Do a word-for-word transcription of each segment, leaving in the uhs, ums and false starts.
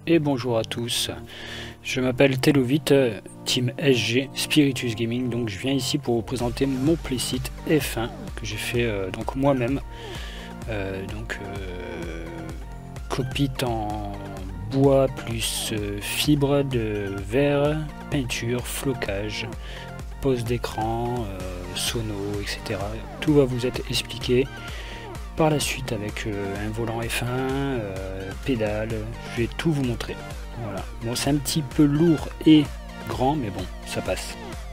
Et bonjour à tous, je m'appelle Telovit, Team S G Spiritus Gaming, donc je viens ici pour vous présenter mon playset F un que j'ai fait euh, donc moi-même, euh, donc euh, cockpit en bois plus euh, fibre de verre, peinture, flocage, pose d'écran, euh, sono, et cetera. Tout va vous être expliqué par la suite avec euh, un volant F un, euh, pédale, je vais tout vous montrer. Voilà. Bon, c'est un petit peu lourd et grand, mais bon, ça passe.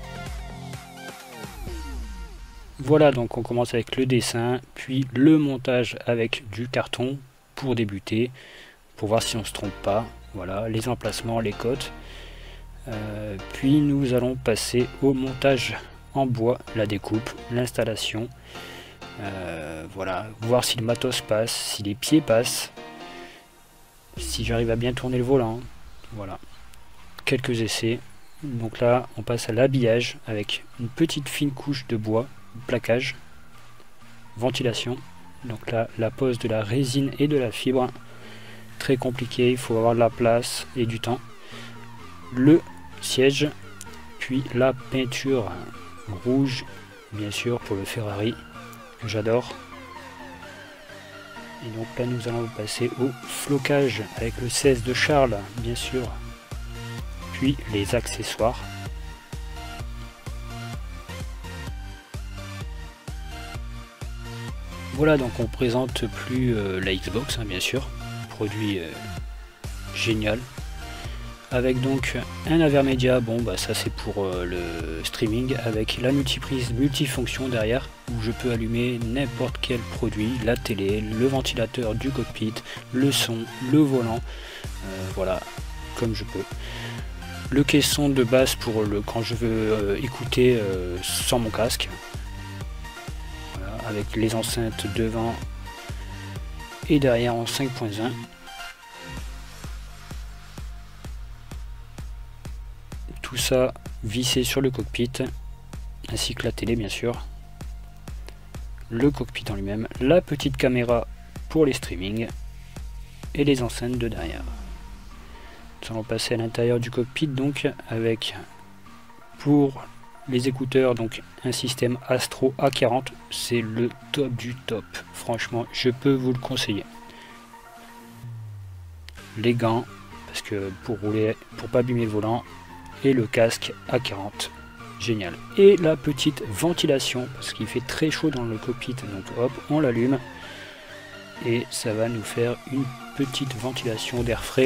Voilà, donc on commence avec le dessin, puis le montage avec du carton pour débuter, pour voir si on se trompe pas. Voilà, les emplacements, les cotes. Euh, puis nous allons passer au montage en bois, la découpe, l'installation. Euh, voilà, voir si le matos passe, si les pieds passent, si j'arrive à bien tourner le volant. Voilà, quelques essais. Donc là on passe à l'habillage avec une petite fine couche de bois, plaquage, ventilation. Donc là la pose de la résine et de la fibre, très compliqué, il faut avoir de la place et du temps. Le siège, puis la peinture rouge, bien sûr, pour le Ferrari, j'adore. Et donc là nous allons passer au flocage avec le seize de Charles, bien sûr, puis les accessoires. Voilà, donc on présente plus euh, la Xbox, hein, bien sûr, produit euh, génial, avec donc un Avermedia. Bon bah ça c'est pour euh, le streaming, avec la multiprise multifonction derrière où je peux allumer n'importe quel produit, la télé, le ventilateur du cockpit, le son, le volant, euh, voilà, comme je peux. Le caisson de basse pour le quand je veux euh, écouter euh, sans mon casque, voilà, avec les enceintes devant et derrière en cinq point un. Tout ça vissé sur le cockpit, ainsi que la télé bien sûr, le cockpit en lui-même, la petite caméra pour les streamings et les enceintes de derrière. Nous allons passer à l'intérieur du cockpit donc avec pour les écouteurs donc un système Astro A quarante, c'est le top du top, franchement je peux vous le conseiller. Les gants parce que pour rouler, pour pas abîmer le volant, et le casque A quarante, génial. Et la petite ventilation parce qu'il fait très chaud dans le cockpit, donc hop on l'allume et ça va nous faire une petite ventilation d'air frais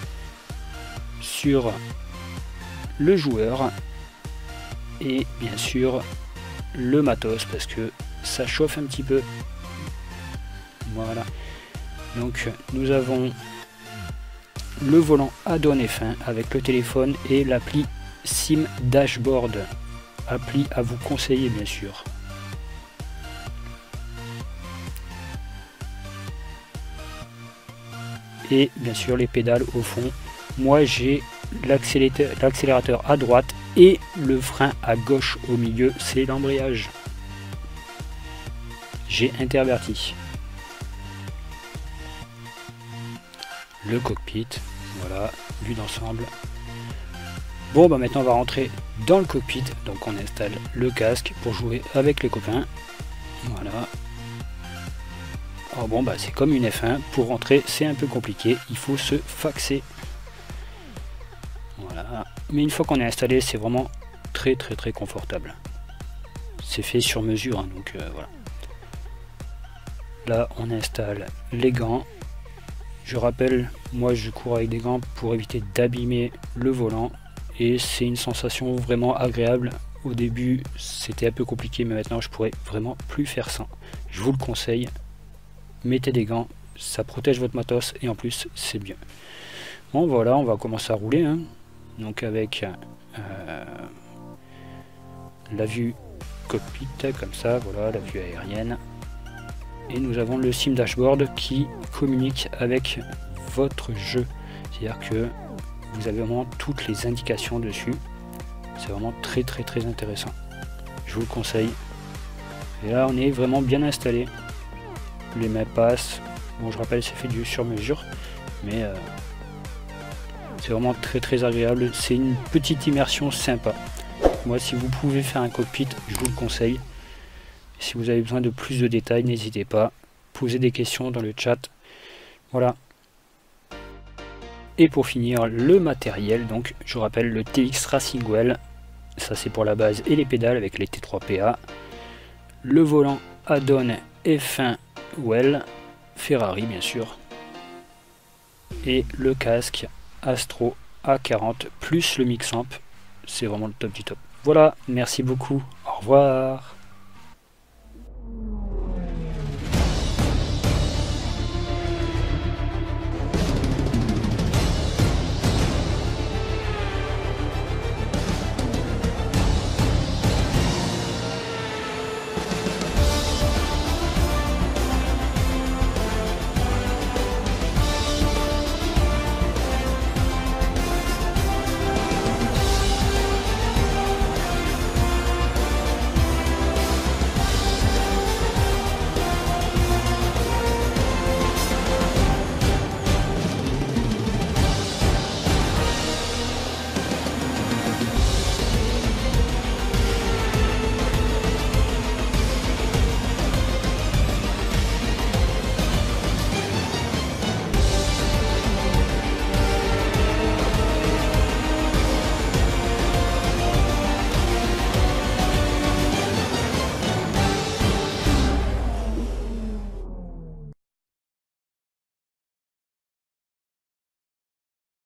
sur le joueur et bien sûr le matos parce que ça chauffe un petit peu. Voilà, donc nous avons le volant add-on F un avec le téléphone et l'appli Sim Dashboard, appli à vous conseiller bien sûr. Et bien sûr les pédales au fond. Moi j'ai l'accélérateur à droite et le frein à gauche au milieu, c'est l'embrayage. J'ai interverti. Le cockpit, voilà, vue d'ensemble. Bon bah maintenant on va rentrer dans le cockpit, donc on installe le casque pour jouer avec les copains. Voilà. Alors bon bah c'est comme une F un, pour rentrer c'est un peu compliqué, il faut se faxer. Voilà, mais une fois qu'on est installé c'est vraiment très très très confortable. C'est fait sur mesure, hein, donc euh, voilà. Là on installe les gants. Je rappelle, moi je cours avec des gants pour éviter d'abîmer le volant et c'est une sensation vraiment agréable. Au début c'était un peu compliqué mais maintenant je pourrais vraiment plus faire ça. Je vous le conseille, mettez des gants, ça protège votre matos et en plus c'est bien. Bon voilà, on va commencer à rouler, hein. Donc avec euh, la vue cockpit comme ça, voilà la vue aérienne. Et nous avons le Sim Dashboard qui communique avec votre jeu, c'est-à-dire que vous avez vraiment toutes les indications dessus. C'est vraiment très très très intéressant, je vous le conseille. Et là on est vraiment bien installé, les mains passent. Bon je rappelle c'est fait du sur mesure, mais euh, C'est vraiment très très agréable, c'est une petite immersion sympa. Moi, si vous pouvez faire un cockpit, je vous le conseille. Si vous avez besoin de plus de détails, n'hésitez pas. Posez des questions dans le chat. Voilà. Et pour finir, le matériel. Donc, je vous rappelle le T X Racing Well. Ça, c'est pour la base et les pédales avec les T trois P A. Le volant add-on F un Well. Ferrari, bien sûr. Et le casque Astro A quarante plus le mix amp. C'est vraiment le top du top. Voilà, merci beaucoup. Au revoir.